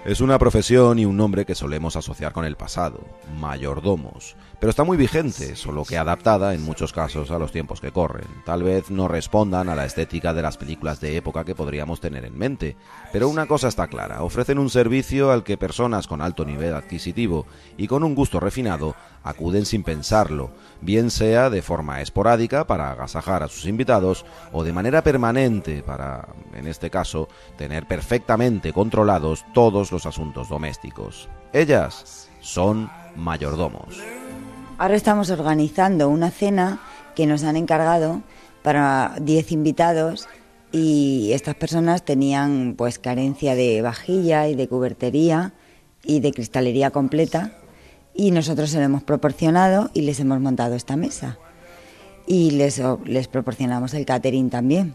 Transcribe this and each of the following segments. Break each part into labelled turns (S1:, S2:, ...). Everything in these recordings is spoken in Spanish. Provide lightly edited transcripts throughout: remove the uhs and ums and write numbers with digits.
S1: Es una profesión y un nombre que solemos asociar con el pasado, mayordomos, pero está muy vigente, solo que adaptada en muchos casos a los tiempos que corren. Tal vez no respondan a la estética de las películas de época que podríamos tener en mente, pero una cosa está clara, ofrecen un servicio al que personas con alto nivel adquisitivo y con un gusto refinado acuden sin pensarlo, bien sea de forma esporádica para agasajar a sus invitados o de manera permanente para, en este caso, tener perfectamente controlados todos los asuntos domésticos. Ellas son mayordomos.
S2: Ahora estamos organizando una cena que nos han encargado para 10 invitados y estas personas tenían pues carencia de vajilla y de cubertería y de cristalería completa y nosotros se lo hemos proporcionado y les hemos montado esta mesa y les proporcionamos el catering también.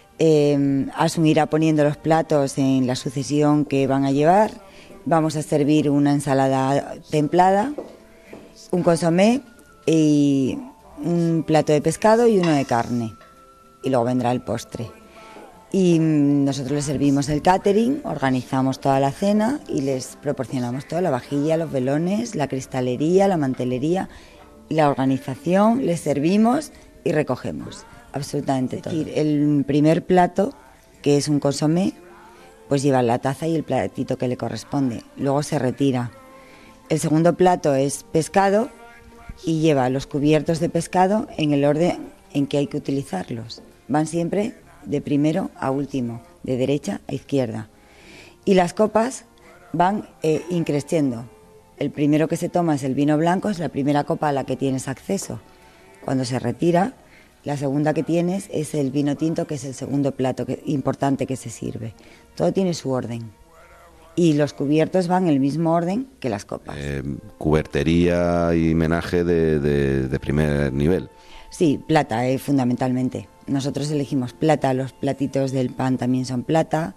S2: Asun irá poniendo los platos en la sucesión que van a llevar. Vamos a servir una ensalada templada, un consomé y un plato de pescado y uno de carne. Y luego vendrá el postre. Y nosotros les servimos el catering, organizamos toda la cena y les proporcionamos toda la vajilla, los velones, la cristalería, la mantelería, la organización, les servimos y recogemos absolutamente todo. El primer plato, que es un consomé, pues lleva la taza y el platito que le corresponde. Luego se retira. El segundo plato es pescado y lleva los cubiertos de pescado en el orden en que hay que utilizarlos. Van siempre de primero a último, de derecha a izquierda. Y las copas van increciendo. El primero que se toma es el vino blanco, es la primera copa a la que tienes acceso. Cuando se retira, la segunda que tienes es el vino tinto, que es el segundo plato importante que se sirve. Todo tiene su orden. Y los cubiertos van en el mismo orden que las copas.
S1: Cubertería y menaje de primer nivel.
S2: Sí, plata, fundamentalmente. Nosotros elegimos plata, los platitos del pan también son plata,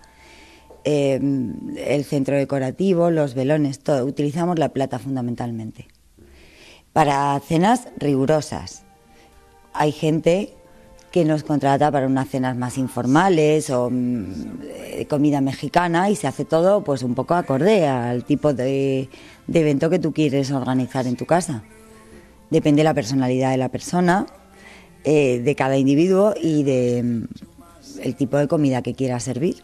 S2: el centro decorativo, los velones, todo. Utilizamos la plata fundamentalmente. Para cenas rigurosas. Hay gente que nos contrata para unas cenas más informales o comida mexicana y se hace todo pues un poco acorde al tipo de evento que tú quieres organizar en tu casa. Depende de la personalidad de la persona, de cada individuo y de el tipo de comida que quiera servir.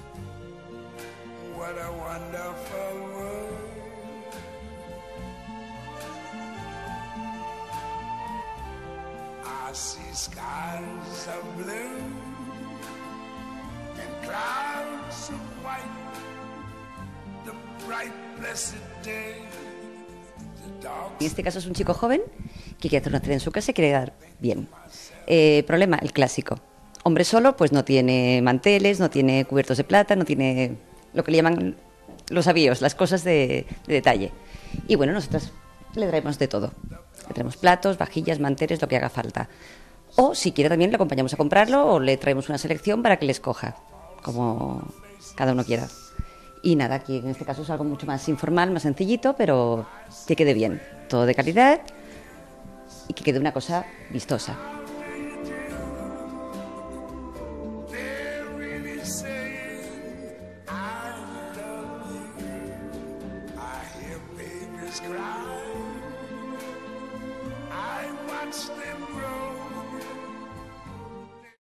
S3: En este caso es un chico joven que quiere hacer una cena en su casa y quiere dar bien. Problema, el clásico. Hombre solo, pues no tiene manteles, no tiene cubiertos de plata, no tiene lo que le llaman los avíos, las cosas de detalle. Y bueno, nosotros le traemos de todo. Le traemos platos, vajillas, manteles, lo que haga falta. O si quiere también le acompañamos a comprarlo o le traemos una selección para que le escoja, como cada uno quiera. Y nada, aquí en este caso es algo mucho más informal, más sencillito, pero que quede bien. Todo de calidad y que quede una cosa vistosa.